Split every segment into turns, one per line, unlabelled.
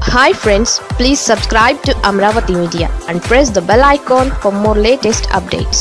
Hi friends, please subscribe to Amaravathi Media and press the bell icon for more latest updates.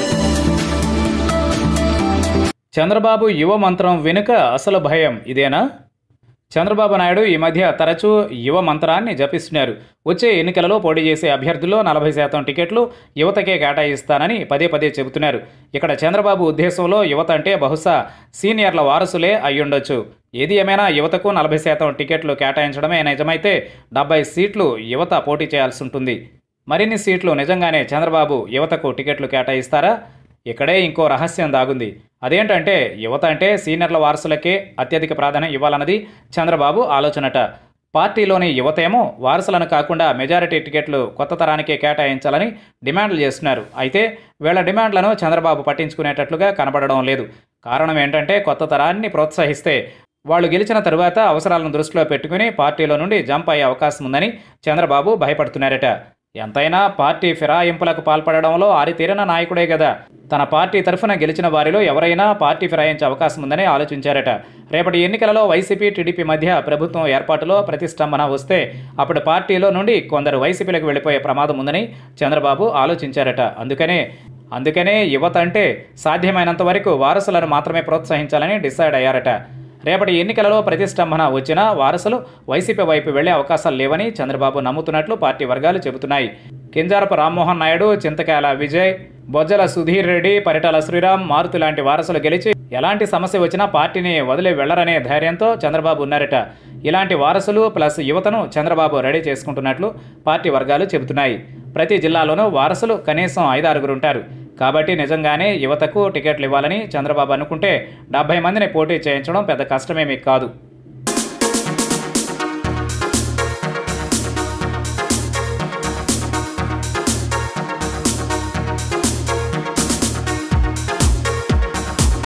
Chandrababu యువ మంత్రం వెనుక అసలు భయం ఇదేనా? చంద్రబాబు నాయుడు ఈ మధ్య తరచూ యువ మంత్రాన్ని జపిస్తున్నారు. వచ్చే ఎన్నికలలో పోటీ చేసే అభ్యర్థుల్లో 40% టికెట్లు యువతకే కేటాయిస్తానని పదే పదే చెబుతున్నారు. ఇక్కడ చంద్రబాబు ఉద్దేశంలో యువత అంటే బహుశా సీనియర్ల వారసులే అయ్యుండొచ్చు. ఏది ఏమైనా యువతకు 40% టికెట్లు కేటాయించడమే నిజమైతే 70 సీట్లు యువత పోటీ చేయాల్సి ఉంటుంది. మరిన్ని సీట్లు నిజంగానే చంద్రబాబు యువతకు టికెట్లు కేటాయిస్తారా? ఇక్కడే ఇంకో రహస్యం దాగుంది. అదేంటంటే యువత అంటే సీనియర్ల వారసులకే అత్యధిక ప్రాధాన్యం ఇవ్వాలన్నది చంద్రబాబు ఆలోచనట. పార్టీలోని యువతేమో వారసులను కాకుండా మెజారిటీ టికెట్లు కొత్త తరానికే కేటాయించాలని డిమాండ్లు చేస్తున్నారు. అయితే వీళ్ళ డిమాండ్లను చంద్రబాబు పట్టించుకునేటట్లుగా కనబడడం లేదు. కారణం ఏంటంటే కొత్త తరాన్ని ప్రోత్సహిస్తే వాళ్ళు గెలిచిన తరువాత అవసరాలను దృష్టిలో పెట్టుకుని పార్టీలో నుండి జంప్ అయ్యే అవకాశం ఉందని చంద్రబాబు భయపడుతున్నారట. ఎంతైనా పార్టీ ఫిరాయింపులకు పాల్పడడంలో ఆరితేరిన నాయకుడే కదా. తన పార్టీ తరఫున గెలిచిన వారిలో ఎవరైనా పార్టీ ఫిరాయించే అవకాశం ఉందని ఆలోచించారట. రేపటి ఎన్నికలలో వైసీపీ టీడీపీ మధ్య ప్రభుత్వం ఏర్పాటులో ప్రతిష్టంభన వస్తే అప్పుడు పార్టీలో నుండి కొందరు వైసీపీలకు వెళ్ళిపోయే ప్రమాదం ఉందని చంద్రబాబు ఆలోచించారట. అందుకనే యువత అంటే సాధ్యమైనంత వరకు వారసులను మాత్రమే ప్రోత్సహించాలని డిసైడ్ అయ్యారట. రేపటి ఎన్నికలలో ప్రతిష్టంభన వచ్చినా వారసులు వైసీపీ వైపు వెళ్లే అవకాశాలు లేవని చంద్రబాబు నమ్ముతున్నట్లు పార్టీ వర్గాలు చెబుతున్నాయి. కింజారపు రామ్మోహన్ నాయుడు, చింతకాయల విజయ్, బొజ్జల సుధీర్ రెడ్డి, పరిటాల శ్రీరామ్, మారుతి లాంటి వారసులు గెలిచి ఎలాంటి సమస్య వచ్చినా పార్టీని వదిలి వెళ్లరనే ధైర్యంతో చంద్రబాబు ఉన్నారట. ఇలాంటి వారసులు ప్లస్ యువతను చంద్రబాబు రెడీ చేసుకుంటున్నట్లు పార్టీ వర్గాలు చెబుతున్నాయి. ప్రతి జిల్లాలోనూ వారసులు కనీసం 5-6 ఉంటారు. కాబట్టి నిజంగానే యువతకు టికెట్లు ఇవ్వాలని చంద్రబాబు అనుకుంటే 70 మందిని పోటీ చేయించడం పెద్ద కష్టమేమీ కాదు.